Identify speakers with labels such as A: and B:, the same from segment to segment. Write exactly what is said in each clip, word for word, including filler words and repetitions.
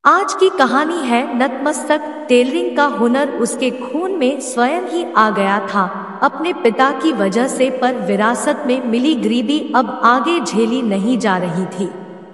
A: आज की कहानी है नतमस्तक। टेलरिंग का हुनर उसके खून में स्वयं ही आ गया था, अपने पिता की वजह से, पर विरासत में मिली गरीबी अब आगे झेली नहीं जा रही थी।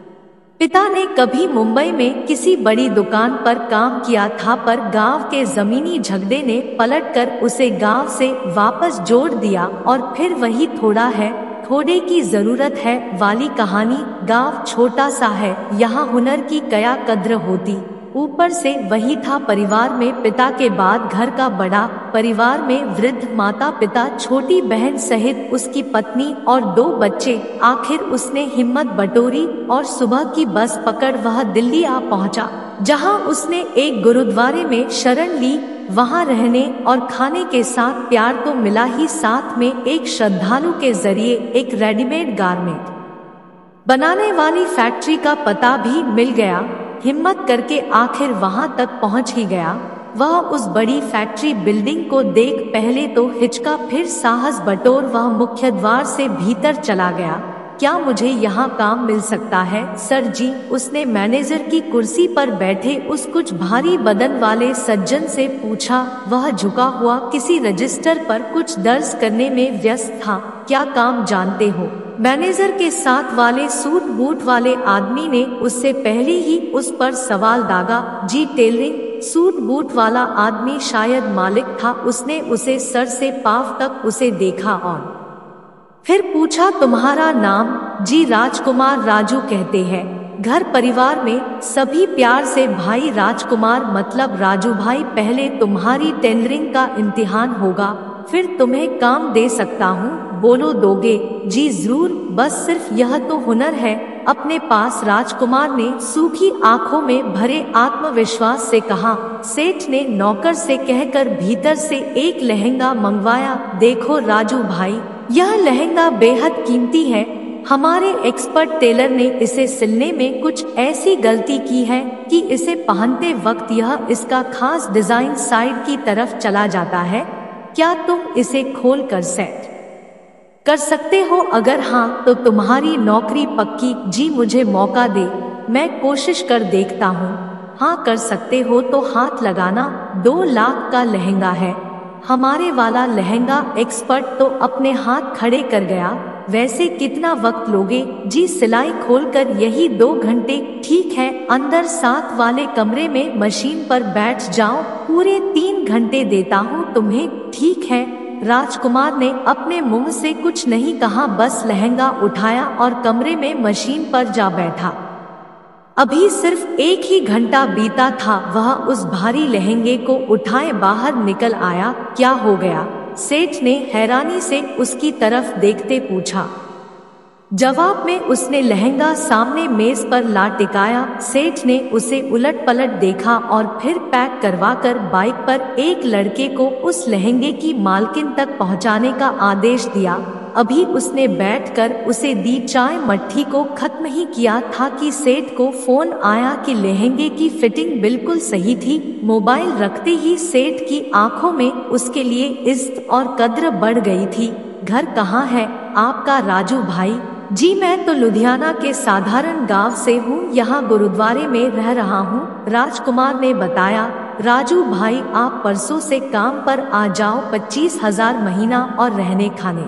A: पिता ने कभी मुंबई में किसी बड़ी दुकान पर काम किया था, पर गांव के जमीनी झगड़े ने पलटकर उसे गांव से वापस जोड़ दिया। और फिर वही थोड़ा है, थोड़े की जरूरत है वाली कहानी। गांव छोटा सा है, यहाँ हुनर की क्या कद्र होती। ऊपर से वही था परिवार में पिता के बाद घर का बड़ा, परिवार में वृद्ध माता पिता, छोटी बहन सहित उसकी पत्नी और दो बच्चे। आखिर उसने हिम्मत बटोरी और सुबह की बस पकड़ वह दिल्ली आ पहुंचा, जहां उसने एक गुरुद्वारे में शरण ली। वहां रहने और खाने के साथ प्यार तो मिला ही, साथ में एक श्रद्धालु के जरिए एक रेडीमेड गारमेंट बनाने वाली फैक्ट्री का पता भी मिल गया। हिम्मत करके आखिर वहां तक पहुंच ही गया। वह उस बड़ी फैक्ट्री बिल्डिंग को देख पहले तो हिचका, फिर साहस बटोर वह मुख्य द्वार से भीतर चला गया। क्या मुझे यहाँ काम मिल सकता है सर जी? उसने मैनेजर की कुर्सी पर बैठे उस कुछ भारी बदन वाले सज्जन से पूछा। वह झुका हुआ किसी रजिस्टर पर कुछ दर्ज करने में व्यस्त था। क्या काम जानते हो? मैनेजर के साथ वाले सूट बूट वाले आदमी ने उससे पहले ही उस पर सवाल दागा। जी टेलरिंग। सूट बूट वाला आदमी शायद मालिक था। उसने उसे सर से पांव तक उसे देखा और फिर पूछा, तुम्हारा नाम? जी राजकुमार, राजू कहते हैं। घर परिवार में सभी प्यार से भाई राजकुमार, मतलब राजू भाई। पहले तुम्हारी टेलरिंग का इम्तिहान होगा, फिर तुम्हें काम दे सकता हूँ। बोलो दोगे? जी जरूर, बस सिर्फ यह तो हुनर है अपने पास, राजकुमार ने सूखी आंखों में भरे आत्मविश्वास से कहा। सेठ ने नौकर से कहकर भीतर से एक लहंगा मंगवाया। देखो राजू भाई, यह लहंगा बेहद कीमती है। हमारे एक्सपर्ट टेलर ने इसे सिलने में कुछ ऐसी गलती की है कि इसे पहनते वक्त यह इसका खास डिजाइन साइड की तरफ चला जाता है। क्या तुम इसे खोल कर सेट कर सकते हो? अगर हाँ तो तुम्हारी नौकरी पक्की। जी मुझे मौका दे, मैं कोशिश कर देखता हूँ। हाँ कर सकते हो तो हाथ लगाना। दो लाख का लहंगा है हमारे वाला लहंगा। एक्सपर्ट तो अपने हाथ खड़े कर गया। वैसे कितना वक्त लोगे? जी सिलाई खोलकर यही दो घंटे। ठीक है, अंदर साथ वाले कमरे में मशीन पर बैठ जाओ, पूरे तीन घंटे देता हूँ तुम्हें। ठीक है, राजकुमार ने अपने मुंह से कुछ नहीं कहा, बस लहंगा उठाया और कमरे में मशीन पर जा बैठा। अभी सिर्फ एक ही घंटा बीता था, वह उस भारी लहंगे को उठाए बाहर निकल आया। क्या हो गया? सेठ ने हैरानी से उसकी तरफ देखते पूछा। जवाब में उसने लहंगा सामने मेज पर ला टिकाया। सेठ ने उसे उलट पलट देखा और फिर पैक करवाकर बाइक पर एक लड़के को उस लहंगे की मालकिन तक पहुंचाने का आदेश दिया। अभी उसने बैठकर उसे दी चाय मट्ठी को खत्म ही किया था कि सेठ को फोन आया कि लहंगे की फिटिंग बिल्कुल सही थी। मोबाइल रखते ही सेठ की आंखों में उसके लिए इज्जत और कद्र बढ़ गई थी। घर कहाँ है आपका राजू भाई? जी मैं तो लुधियाना के साधारण गांव से हूँ, यहाँ गुरुद्वारे में रह रहा हूँ, राजकुमार ने बताया। राजू भाई आप परसों से काम पर आ जाओ, पच्चीस हजार महीना और रहने खाने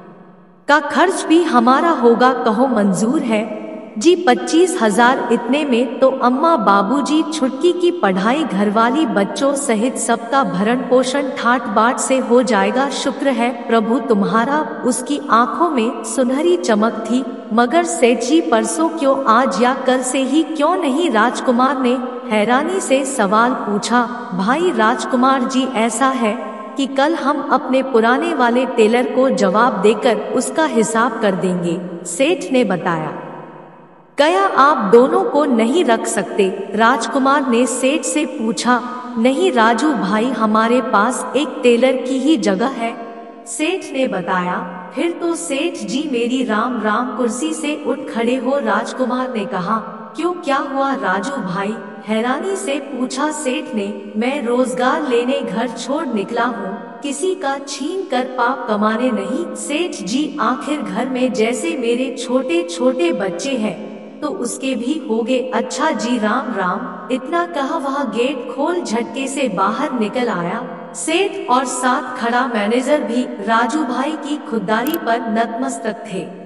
A: का खर्च भी हमारा होगा। कहो मंजूर है? जी पच्चीस हजार। इतने में तो अम्मा बाबूजी, छुटकी की पढ़ाई, घरवाली, बच्चों सहित सबका भरण पोषण ठाट बाट से हो जाएगा। शुक्र है प्रभु तुम्हारा। उसकी आंखों में सुनहरी चमक थी। मगर सेठ जी परसों क्यों? आज या कल से ही क्यों नहीं? राजकुमार ने हैरानी से सवाल पूछा। भाई राजकुमार जी ऐसा है कि कल हम अपने पुराने वाले टेलर को जवाब देकर उसका हिसाब कर देंगे, सेठ ने बताया। क्या आप दोनों को नहीं रख सकते? राजकुमार ने सेठ से पूछा। नहीं राजू भाई, हमारे पास एक टेलर की ही जगह है, सेठ ने बताया। फिर तो सेठ जी मेरी राम राम। कुर्सी से उठ खड़े हो राजकुमार ने कहा। क्यों, क्या हुआ राजू भाई? हैरानी से पूछा सेठ ने। मैं रोजगार लेने घर छोड़ निकला हूँ, किसी का छीन कर पाप कमाने नहीं। सेठ जी आखिर घर में जैसे मेरे छोटे छोटे बच्चे हैं, तो उसके भी होगे। अच्छा जी, राम राम। इतना कहा वह गेट खोल झटके से बाहर निकल आया। सेठ और साथ खड़ा मैनेजर भी राजू भाई की खुददारी पर नतमस्तक थे।